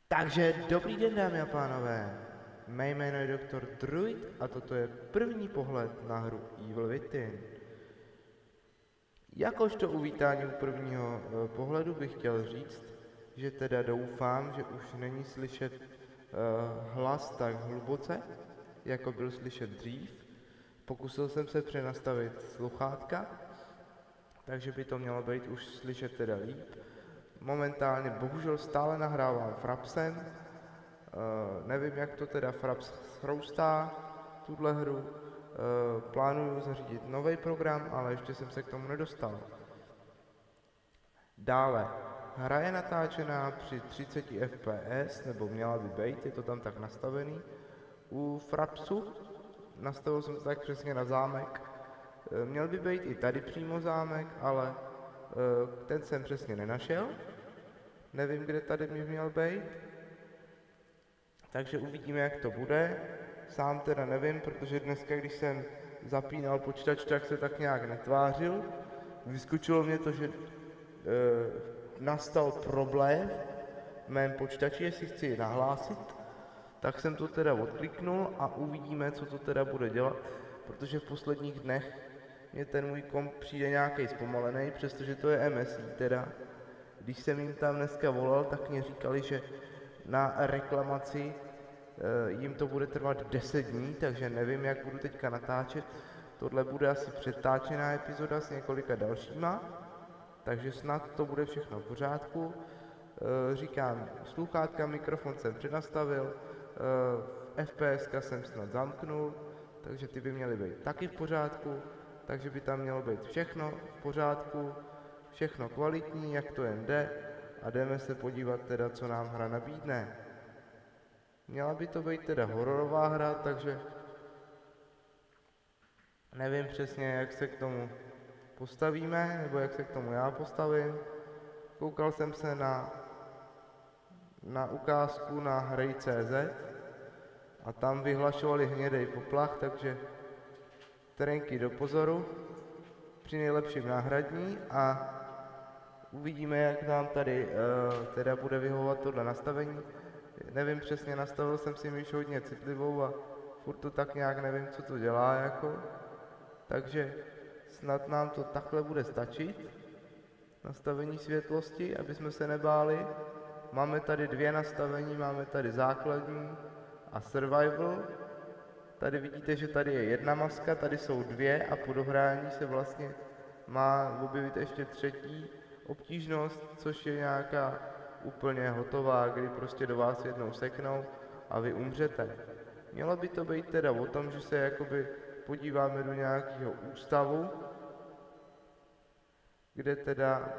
Takže dobrý den, dámy a pánové. Mé jméno je Doktor Druid a toto je první pohled na hru Evil Within. Jakožto uvítání u prvního pohledu bych chtěl říct, že teda doufám, že už není slyšet hlas tak hluboce, jako byl slyšet dřív. Pokusil jsem se přenastavit sluchátka, takže by to mělo být už slyšet teda líp. Momentálně bohužel stále nahrávám Frapsem. Nevím, jak to teda Fraps chroustá, tuhle hru. Plánuju zařídit nový program, ale ještě jsem se k tomu nedostal. Dále, hra je natáčená při 30 fps, nebo měla by být, je to tam tak nastavený. U Frapsu nastavil jsem to tak přesně na zámek. Měl by být i tady přímo zámek, ale ten jsem přesně nenašel. Nevím, kde tady mi měl být. Takže uvidíme, jak to bude. Sám teda nevím, protože dneska, když jsem zapínal počítač, tak se tak nějak netvářil. Vyskočilo mě to, že nastal problém v mém počítači, jestli chci ji nahlásit. Tak jsem to teda odkliknul a uvidíme, co to teda bude dělat, protože v posledních dnech mě ten můj komp přijde nějaký zpomalený, přestože to je MSI teda. Když jsem jim tam dneska volal, tak mě říkali, že na reklamaci jim to bude trvat 10 dní, takže nevím, jak budu teďka natáčet. Tohle bude asi přetáčená epizoda s několika dalšíma, takže snad to bude všechno v pořádku. Říkám, sluchátka, mikrofon jsem přednastavil, FPS jsem snad zamknul, takže ty by měly být taky v pořádku, takže by tam mělo být všechno v pořádku, všechno kvalitní, jak to jen jde, a jdeme se podívat teda, co nám hra nabídne. Měla by to být teda hororová hra, takže nevím přesně, jak se k tomu postavíme, nebo jak se k tomu já postavím. Koukal jsem se na ukázku na hry.cz a tam vyhlašovali hnědej poplach, takže terénky do pozoru, při nejlepším náhradní, a uvidíme, jak nám tady teda bude vyhovovat tohle nastavení. Nevím přesně, nastavil jsem si myš hodně citlivou a furt to tak nějak nevím, co to dělá jako. Takže snad nám to takhle bude stačit. Nastavení světlosti, aby jsme se nebáli. Máme tady dvě nastavení, máme tady základní a survival. Tady vidíte, že tady je jedna maska, tady jsou dvě a po dohrání se vlastně má objevit ještě třetí obtížnost, což je nějaká úplně hotová, kdy prostě do vás jednou seknou a vy umřete. Mělo by to být teda o tom, že se jakoby podíváme do nějakého ústavu, kde teda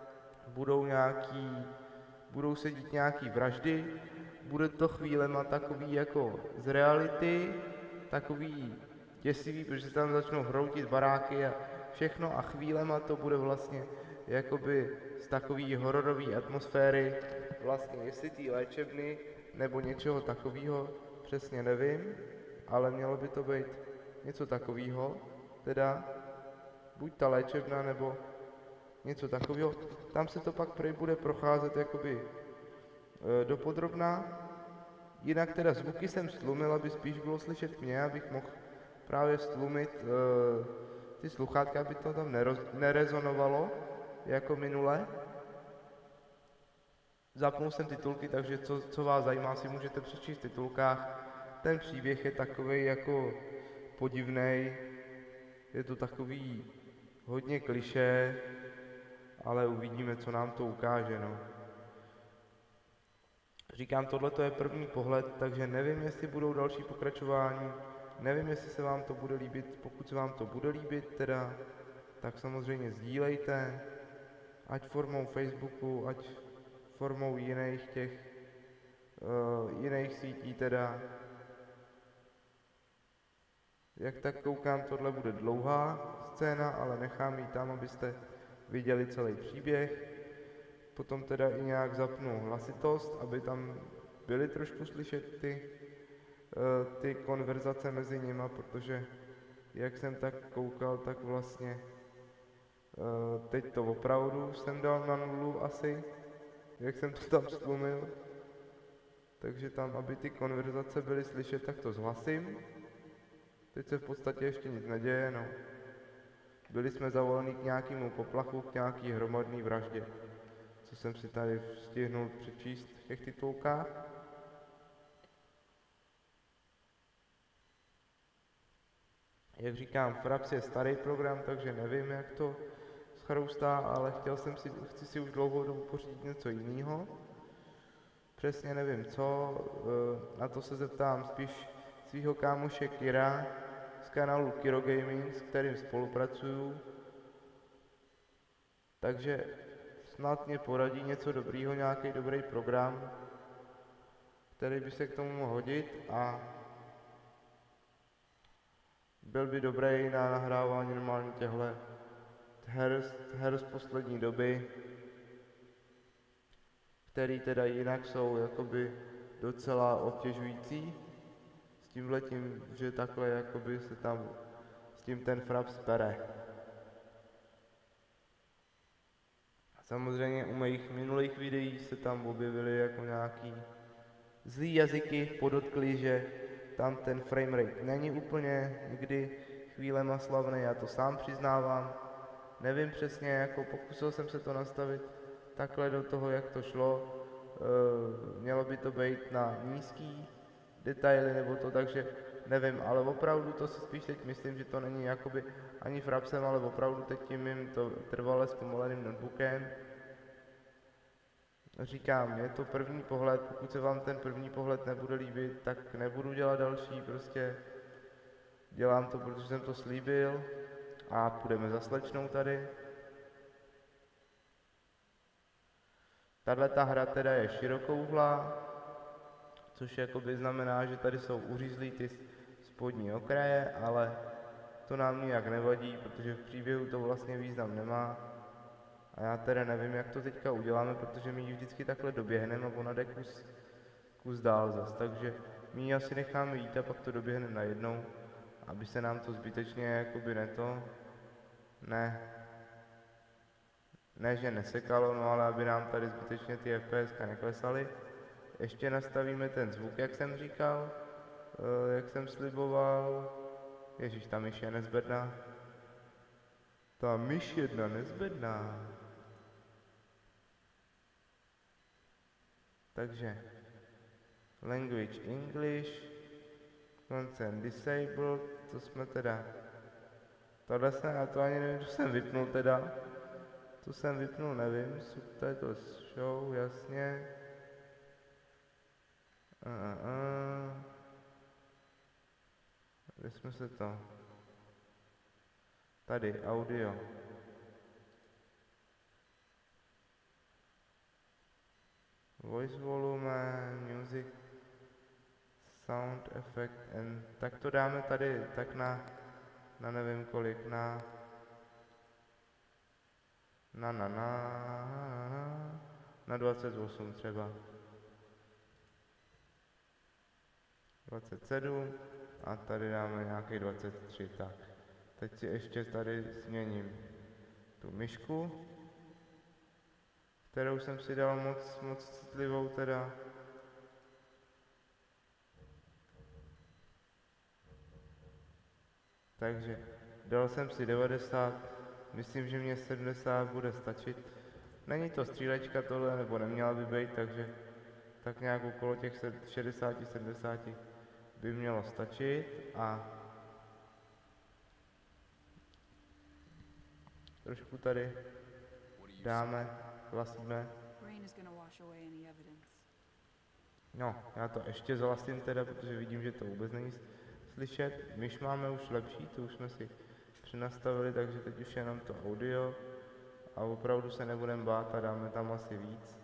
budou se dít nějaký vraždy, bude to chvílema takový jako z reality, takový děsivý, protože tam začnou hroutit baráky a všechno, a chvílema to bude vlastně jakoby z takový hororový atmosféry, vlastně jestli té léčebny nebo něčeho takového, přesně nevím, ale mělo by to být něco takového, teda buď ta léčebna nebo něco takového. Tam se to pak prej bude procházet jakoby dopodrobná. Jinak teda zvuky jsem stlumil, aby spíš bylo slyšet mě, abych mohl právě stlumit ty sluchátka, aby to tam nerezonovalo jako minule. Zapnul jsem titulky, takže co vás zajímá, si můžete přečíst v titulkách. Ten příběh je takový jako podivnej, je to takový hodně klišé, ale uvidíme, co nám to ukáže, no. Říkám, tohle je první pohled, takže nevím, jestli budou další pokračování, nevím, jestli se vám to bude líbit. Pokud se vám to bude líbit, teda, tak samozřejmě sdílejte, ať formou Facebooku, ať formou jiných jiných sítí teda. Jak tak koukám, tohle bude dlouhá scéna, ale nechám ji tam, abyste viděli celý příběh. Potom teda i nějak zapnu hlasitost, aby tam byly trošku slyšet ty konverzace mezi nima, protože jak jsem tak koukal, tak vlastně teď to opravdu jsem dal na nulu asi, jak jsem to tam stlumil. takže tam, aby ty konverzace byly slyšet, tak to zhlasím. Teď se v podstatě ještě nic neděje, no. Byli jsme zavoleni k nějakému poplachu, k nějaký hromadný vraždě, co jsem si tady stihnul přečíst v těch titulkách. Jak říkám, Fraps je starý program, takže nevím, jak to schroustá, ale chci si už dlouhou dobu pořídit něco jiného. Přesně nevím co, na to se zeptám spíš svého kámoše Kira z kanálu Kiro Gaming, s kterým spolupracuju. Takže snad mě poradí něco dobrýho, nějaký dobrý program, který by se k tomu mohl hodit a byl by dobrý na nahrávání normálně těchto her z poslední doby, který teda jinak jsou jakoby docela obtěžující, s tímhletím, že takhle jakoby se tam s tím ten Fraps pere. Samozřejmě u mých minulých videí se tam objevily jako nějaký zlý jazyky, podotkli, že tam ten framerate není úplně někdy chvílema slavný, já to sám přiznávám. Nevím přesně, jako pokusil jsem se to nastavit takhle do toho, jak to šlo. Mělo by to být na nízký detaily nebo to, takže nevím, ale opravdu to si spíš teď myslím, že to není jakoby ani Frapsem, ale opravdu teď tím mým to trvale zpomaleným notebookem. Říkám, je to první pohled, pokud se vám ten první pohled nebude líbit, tak nebudu dělat další, prostě dělám to, protože jsem to slíbil a půjdeme za slečnou tady. Tato hra teda je širokouhlá, což jakoby znamená, že tady jsou uřízlý ty spodní okraje, ale to nám nijak nevadí, protože v příběhu to vlastně význam nemá. A já teda nevím, jak to teďka uděláme, protože my ji vždycky takhle doběhneme a ona jde kus dál zas, takže my ji asi necháme jít a pak to doběhneme najednou, aby se nám to zbytečně jakoby ne že nesekalo, no ale aby nám tady zbytečně ty FPS neklesaly. Ještě nastavíme ten zvuk, jak jsem říkal, jak jsem sliboval. Ježíš, ta myš je nezbedná. Ta myš jedna nezbedná. Takže language English, consent disabled, to jsme teda, já to ani nevím, co jsem vypnul teda, to jsem vypnul, nevím, subtitles show, jasně, kde jsme se to, tady, audio. Voice volume, music, sound effect, tak to dáme tady tak na nevím kolik, na 28 třeba. 27 a tady dáme nějaký 23, tak. Teď si ještě tady změním tu myšku, kterou jsem si dal moc citlivou teda. Takže dal jsem si 90, myslím, že mě 70 bude stačit. Není to střílečka tohle, nebo neměla by být, takže tak nějak okolo těch 60-70 by mělo stačit a trošku tady dáme, hlasíme. No, já to ještě zhlasím teda, protože vidím, že to vůbec není slyšet. Myš máme už lepší, to už jsme si přenastavili, takže teď už je jenom to audio a opravdu se nebudeme bát a dáme tam asi víc.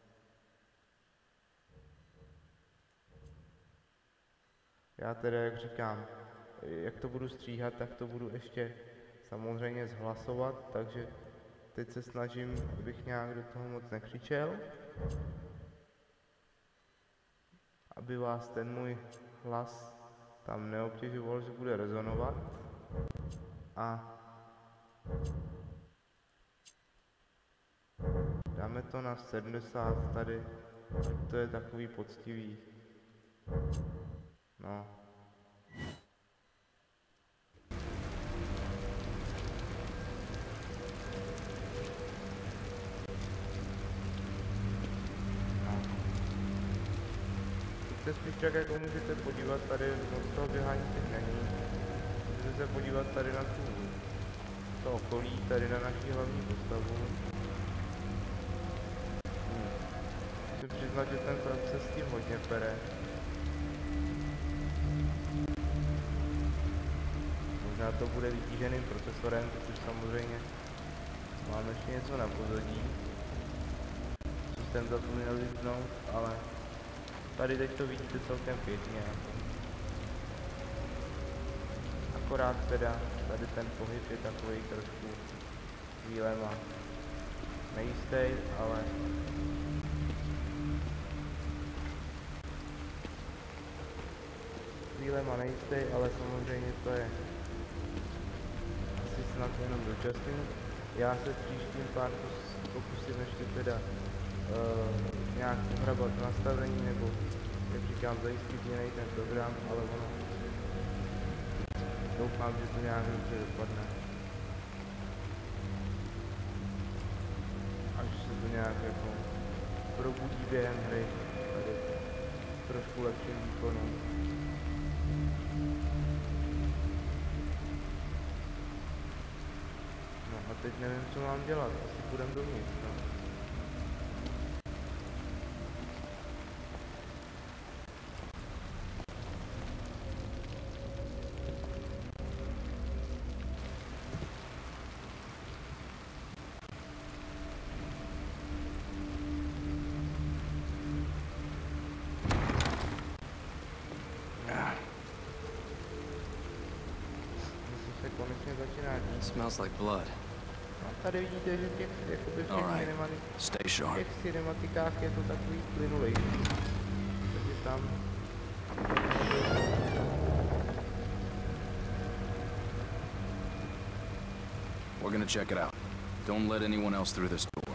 Já teda, jak říkám, jak to budu stříhat, tak to budu ještě samozřejmě zhlasovat, takže teď se snažím, abych nějak do toho moc nekřičel, aby vás ten můj hlas tam neobtěžoval, že bude rezonovat. A dáme to na 70 tady, To je takový poctivý. No. Se spíš tak jako můžete podívat tady, moc toho běhání teď není. Můžete se podívat tady na to okolí, tady na naší hlavní postavu. Musím přiznat, že ten chlap se s tím hodně pere. Možná to bude vytíženým procesorem, což samozřejmě mám ještě něco na pozadí, co jsem zapomněl vypnout, ale tady teď to vidíte celkem pěkně. Akorát teda tady ten pohyb je takový trošku chvílema nejistý, ale samozřejmě to je asi snad jenom dočasný. Já se v příštím pártu pokusím ještě teda nějak uhrabat nastavení, nebo jak říkám, zajistit jiný ten program, ale ono doufám, že to nějak dobře dopadne. Až se to nějak jako probudí během hry, tady trošku lepším výkonu. No a teď nevím, co mám dělat, asi půjdem dovnitř, no. Smells like blood. Tady vidíte, že těch jakoby v těch cinematikách je to takový plynulej. Takže tam We're gonna check it out. Don't let anyone else through this door.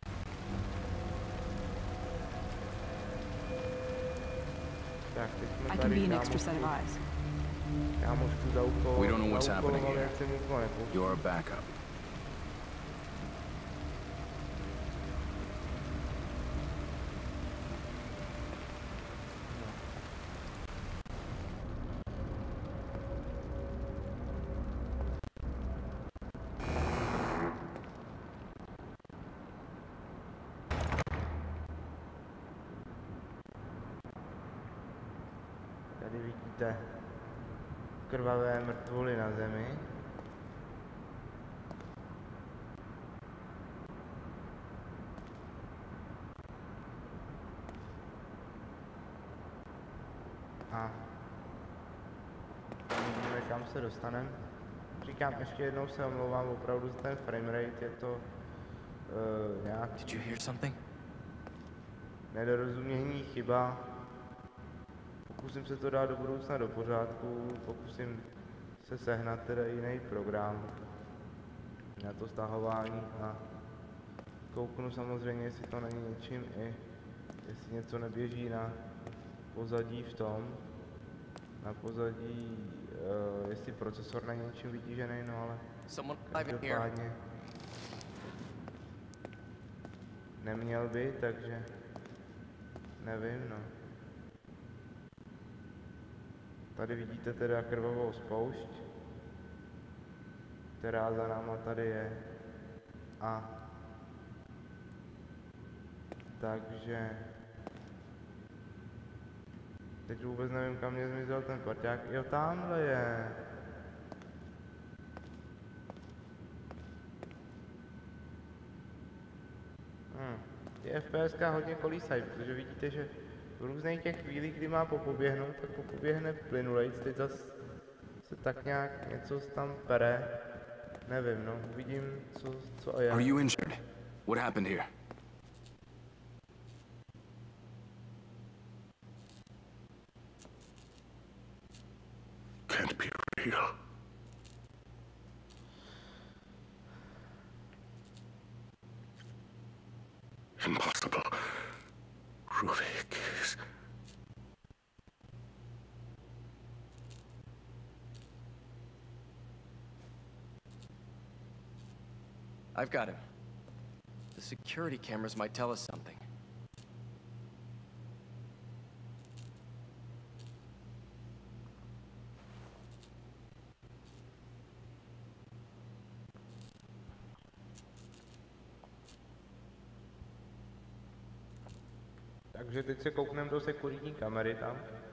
Tak, teď jsme I can be an extra set of eyes. Kámošku zaúkoloval, We don't know what's happening here. jak jsem úkol nepouštěl. You're a backup. Tady vidíte krvavé mrtvoly na zemi. A vidíme, kam se dostaneme. Říkám, ještě jednou se omlouvám opravdu za ten framerate, je to nějak Did you hear something? nedorozumění, chyba. Pokusím se to dát do budoucna do pořádku, pokusím se sehnat teda jiný program na to stahování a kouknu samozřejmě, jestli to není něčím i, jestli něco neběží na pozadí v tom, na pozadí, jestli procesor není něčím vytížený, no ale každopádně neměl by, takže nevím, no. Tady vidíte teda krvavou spoušť, která za náma tady je. A takže teď vůbec nevím, kam mě zmizel ten parťák. Jo, tamhle je. Ty FPSka hodně kolísají, protože vidíte, že v různých těch chvílích, kdy má popoběhnout, tak popoběhne plynulejc, teď zase se tak nějak něco tam pere. Nevím, no, uvidím, co a jak. Are you injured? What happened here? Can't be real. Impossible. Ruvik is... I've got him. The security cameras might tell us something. Takže teď se koukneme do sekuritní kamery tam.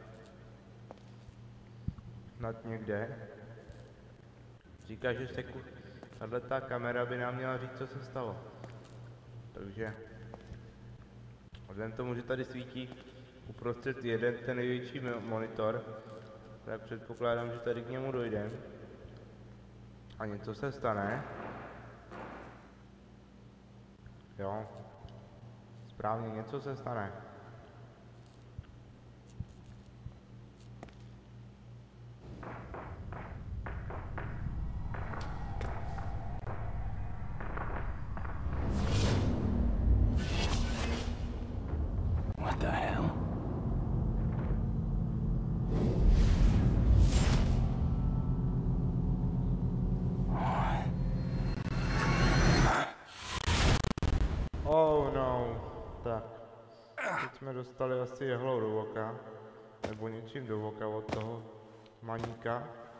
Snad někde. Říká, že tato kamera by nám měla říct, co se stalo. Takže vzhledem tomu, že tady svítí uprostřed jeden ten největší monitor, tak předpokládám, že tady k němu dojdeme. A něco se stane. Jo. Správně, něco se stane. What the hell? Oh no. Tak. Teď jsme dostali asi jehlou do oka. Nebo něčím do oka od toho maníka.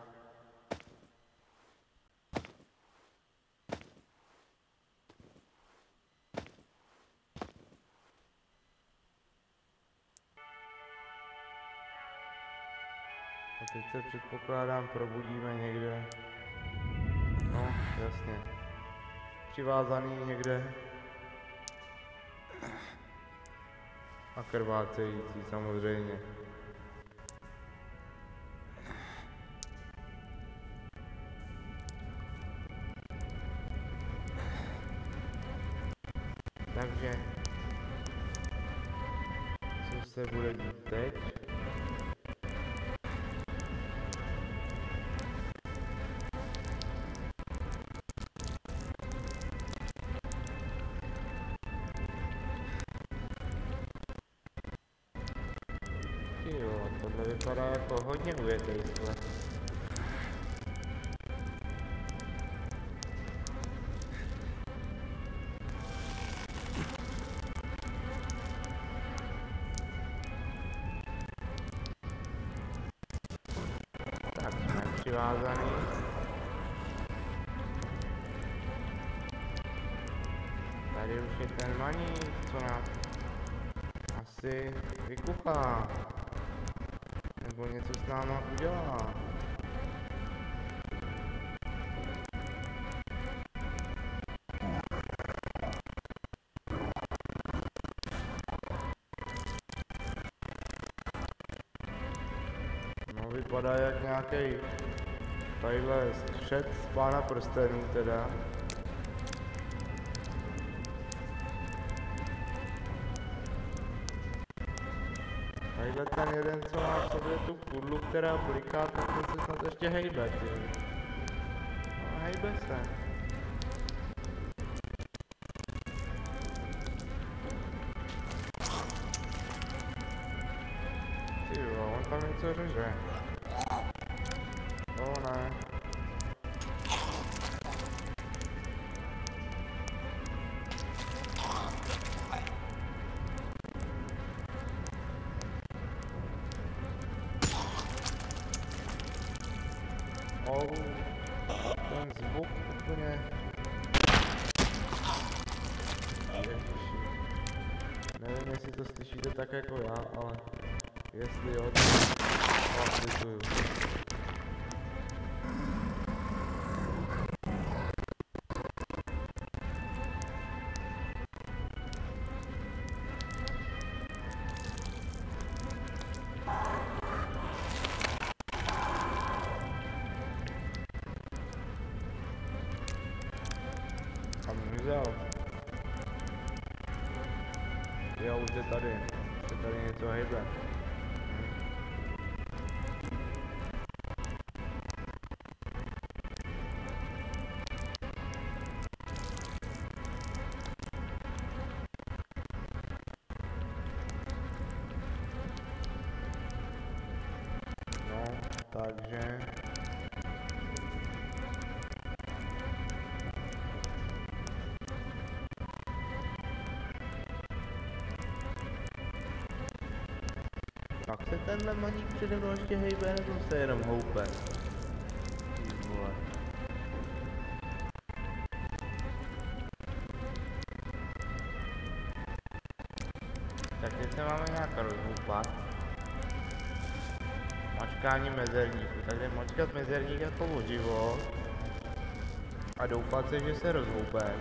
A teď se předpokládám probudíme někde. No, jasně. Přivázaný někde. A krvácející samozřejmě. Takže co se bude dít teď? Jo, tohle vypadá jako hodně ujetej sklep. Tak jsme přivázaný. Tady už je ten maník, co nás asi vykuchá. Nebo něco s náma udělá. No vypadá jak nějaký tadyhle střed z Pána prstenů teda. Tadyhle ten jeden, co má v sobě tu kudlu, která bliká, tak ten se snad ještě hejbe, ty. No, hejbe se. Ty jo, on tam něco řeže. To ne. Ten zvuk úplně... Ježiši. Nevím, jestli to slyšíte tak jako já, ale jestli jo, tak vás lituju. Jo, už je tady něco hejbe. Takže... Tak se tenhle maník přede mnou ještě hejbe, nebo se jenom houpe? Ty vole. Tak teď se máme nějak rozhoupat. Mačkání mezerníku, takže mačkat mezerník jako o život. A doufat se, že se rozhoupem.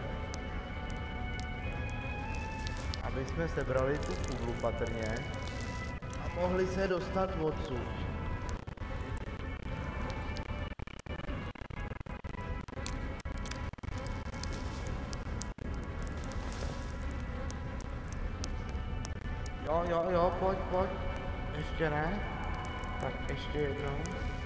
Aby jsme sebrali tu kuglu patrně. A mohli se dostat odsud. Jo, pojď. Ještě ne? Tak ještě jednou.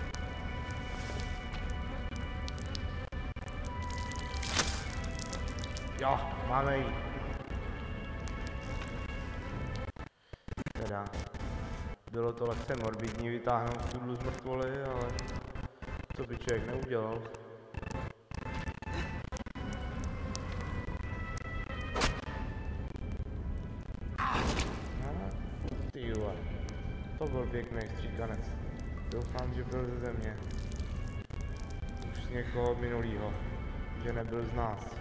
Jo, máme ji. Teda, bylo to lehce morbidní vytáhnout kudlu z mrtvoly, ale to by člověk neudělal. Tyhle, to byl pěkný stříkanec. Doufám, že byl ze země. Už z někoho minulýho, že nebyl z nás.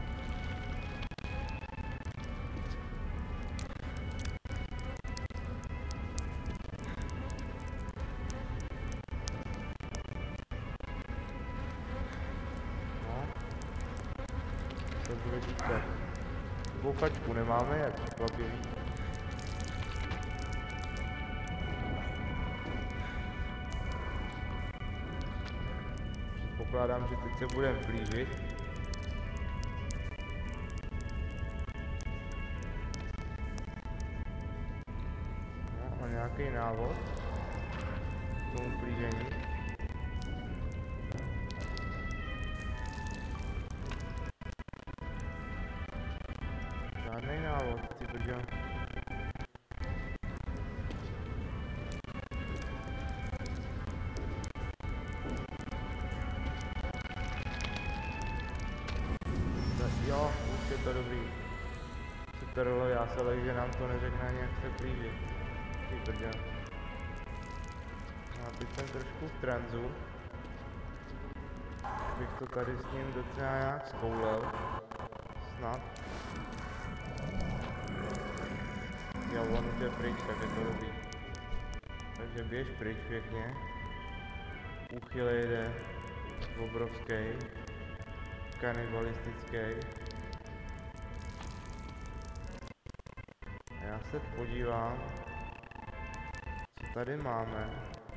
No, to bude díky. Bouchačku nemáme, jak překvapivý. Pokládám, že teď se budeme blížit. No, a nějaký návod k tomu blížení. Žádný návod, ty brďo. Jo, už je to dobrý. Super rolo, já se lej, že nám to neřekne ani jak se blížit. Ty brďo. No a teď jsem trošku v tranzu. Bych to tady s ním docela nějak zkoulel. Snad. Jo, on už je pryč, tak je to dobrý. Takže běž pryč pěkně. Úchyl jde. Obrovský. Kanibalistický. Já se podívám, co tady máme.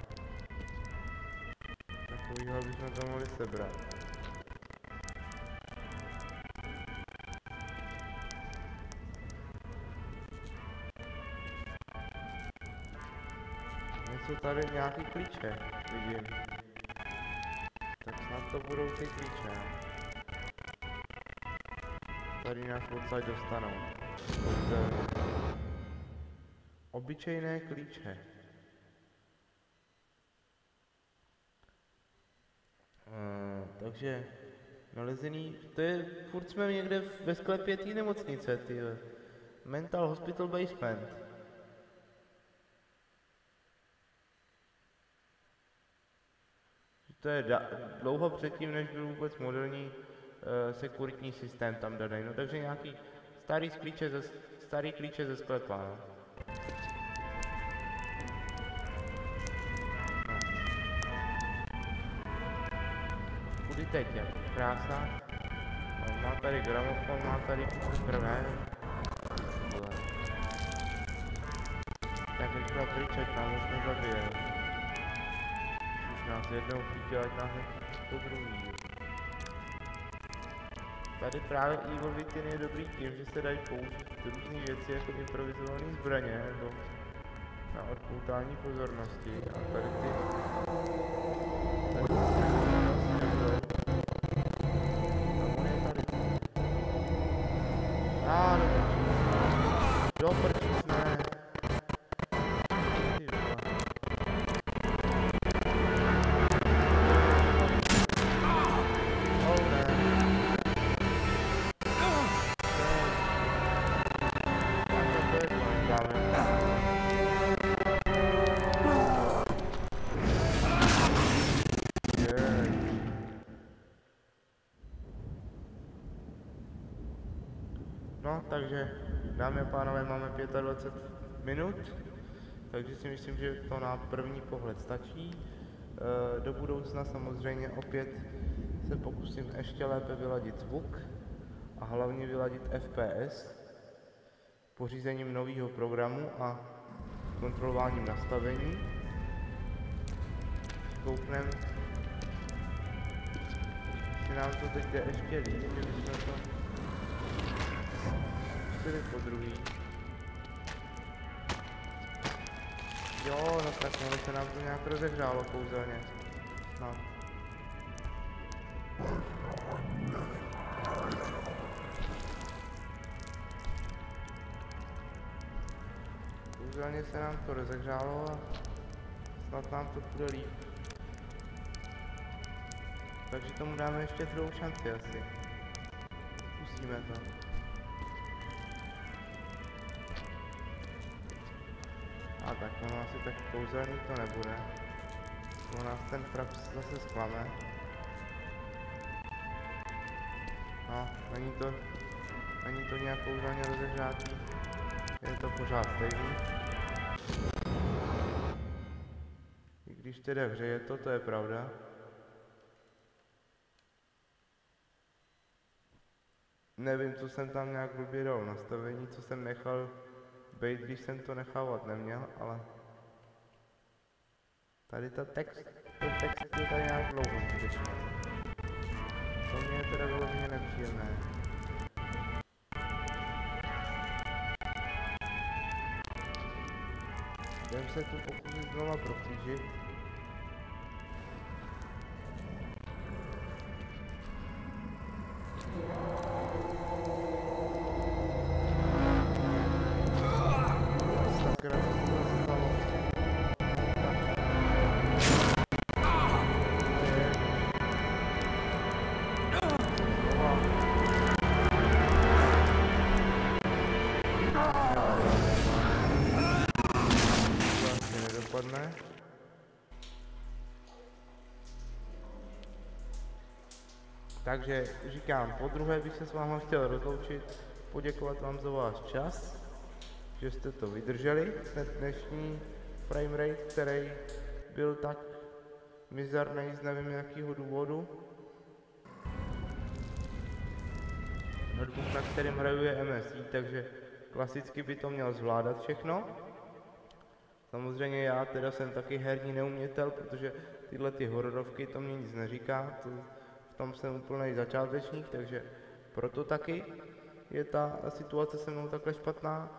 Takovýho bychom to mohli sebrat. Něco tady, nějaký klíče, vidím. Tak snad to budou ty klíče. Tady nás odsaď dostanou. Obyčejné klíče. Takže nalezený, to je, furt jsme někde ve sklepě té nemocnice, tyhle. Mental Hospital Basement. To je dlouho předtím, než byl vůbec moderní sekuritní systém tam daný, no takže nějaký starý klíče ze sklepa, no. Kudy teď, jak krása. No, má tady gramofon, má tady prvé. Tak rychle pryč, ať nás zase nezabije. Už nás jednou chytil, ať nás nechytí po druhý. Tady právě Evil Within je dobrý tím, že se dají použít různé věci jako improvizované zbraně nebo na odpoutání pozornosti. A tady ty... Do prčic, ne. No, takže dámy a pánové, máme 25 minut, takže si myslím, že to na první pohled stačí. Do budoucna samozřejmě opět se pokusím ještě lépe vyladit zvuk a hlavně vyladit FPS pořízením nového programu a kontrolováním nastavení. Koukneme, jestli nám to teď jde ještě líp, že bychom to pustili po druhý. Jo, no tak mělo se nám to nějak rozehřálo kouzelně. Snad. Kouzelně se nám to rozehřálo a snad nám to bude líp. Takže tomu dáme ještě druhou šanci asi. Zkusíme to. A tak ono asi tak kouzelný to nebude. U nás ten fraps zase zklame. No, není to nějak kouzelně rozehřátý. Je to pořád stejný. I když teda hřeje to je pravda. Nevím, co jsem tam nějak blbě dal nastavení, co jsem nechal bejt, když jsem to nechávat neměl, ale tady ten text je tady nějak dlouho skutečně. To mě je teda vyloženě nepříjemné. Jdem se tu pokusit znova prohlížit. Sakra, co se stalo? Nedopadne. Takže říkám, podruhé bych se s vámi chtěl rozloučit, poděkovat vám za váš čas, že jste to vydrželi, ten dnešní framerate, který byl tak mizerný z nevím jakého důvodu. Notebook, na kterém hraju, je MSI, takže klasicky by to měl zvládat všechno. Samozřejmě já teda jsem taky herní neumětel, protože tyhle ty hororovky to mě nic neříká, v tom jsem úplnej začátečník, takže proto taky je ta situace se mnou takhle špatná.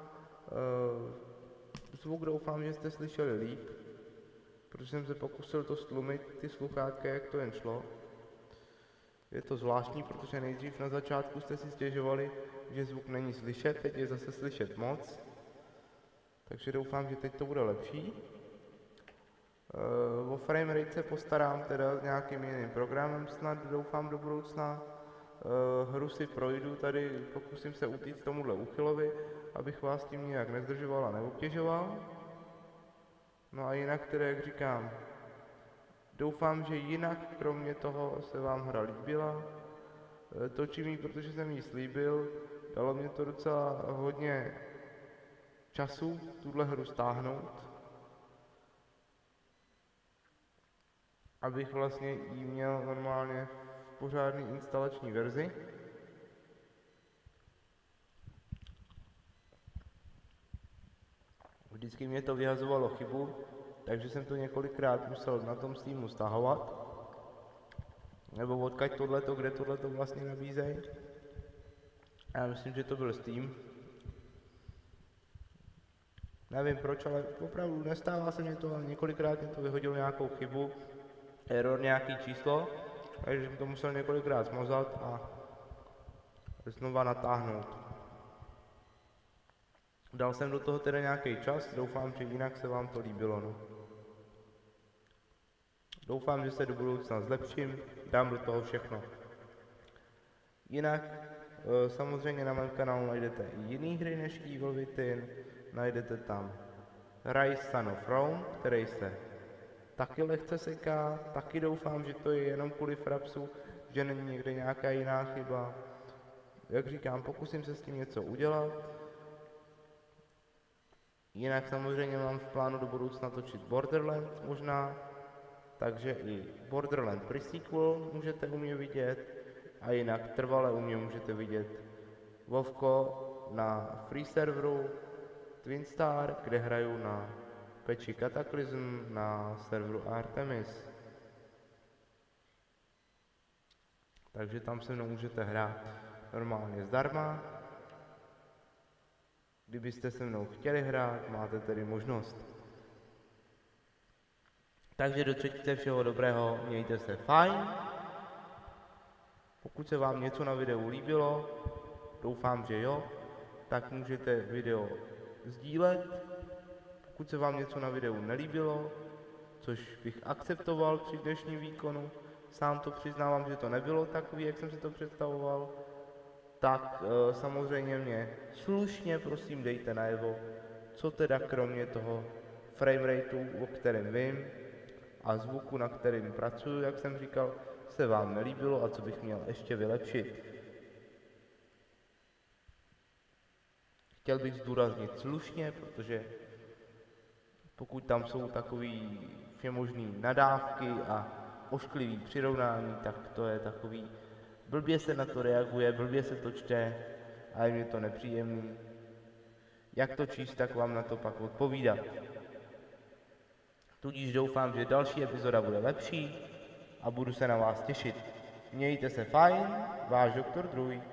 Zvuk doufám, že jste slyšeli líp, protože jsem se pokusil to stlumit, ty sluchátka, jak to jen šlo. Je to zvláštní, protože nejdřív na začátku jste si stěžovali, že zvuk není slyšet, teď je zase slyšet moc. Takže doufám, že teď to bude lepší. O framerate se postarám teda s nějakým jiným programem snad, doufám do budoucna. Hru si projdu tady, pokusím se utíct tomuhle úchylovi, abych vás tím nějak nezdržoval a neobtěžoval. No a jinak teda, jak říkám, doufám, že jinak kromě toho se vám hra líbila. Točím ji, protože jsem jí slíbil, dalo mě to docela hodně času tuhle hru stáhnout, abych vlastně ji měl normálně v pořádné instalační verzi. Vždycky mě to vyhazovalo chybu, takže jsem to několikrát musel na tom Steamu stahovat. Nebo odkaď tohleto, kde tohleto vlastně nabízejí. Já myslím, že to byl Steam. Nevím proč, ale opravdu nestává se mě to, ale několikrát mě to vyhodilo nějakou chybu, error nějaký číslo, takže jsem to musel několikrát smazat a znova natáhnout. Dal jsem do toho teda nějaký čas, doufám, že jinak se vám to líbilo. No. Doufám, že se do budoucna zlepším, dám do toho všechno. Jinak samozřejmě na mém kanálu najdete i jiné hry než Evil Within, najdete tam Rise Son of Rome, který se taky lehce seká, taky doufám, že to je jenom kvůli frapsu, že není někde nějaká jiná chyba. jak říkám, pokusím se s tím něco udělat. Jinak samozřejmě mám v plánu do budoucna točit Borderlands možná, takže i Borderlands pre-sequel můžete u mě vidět a jinak trvale u mě můžete vidět WoWko na free serveru Twinstar, kde hraju na peči Cataclysm na serveru Artemis. Takže tam se mnou můžete hrát normálně zdarma. Kdybyste se mnou chtěli hrát, máte tedy možnost. Takže do třetice všeho dobrého, mějte se fajn. Pokud se vám něco na videu líbilo, doufám, že jo, tak můžete video sdílet. Pokud se vám něco na videu nelíbilo, což bych akceptoval při dnešním výkonu, sám to přiznávám, že to nebylo takový, jak jsem si to představoval, tak samozřejmě mě slušně prosím dejte najevo, co teda kromě toho framerateu, o kterém vím, a zvuku, na kterým pracuji, jak jsem říkal, se vám nelíbilo a co bych měl ještě vylepšit. Chtěl bych zdůraznit slušně, protože pokud tam jsou takový všemožný nadávky a ošklivý přirovnání, tak to je takový, blbě se na to reaguje, blbě se to čte a je mi to nepříjemný. Jak to číst, tak vám na to pak odpovídat. Tudíž doufám, že další epizoda bude lepší a budu se na vás těšit. Mějte se fajn, váš doktor Druj.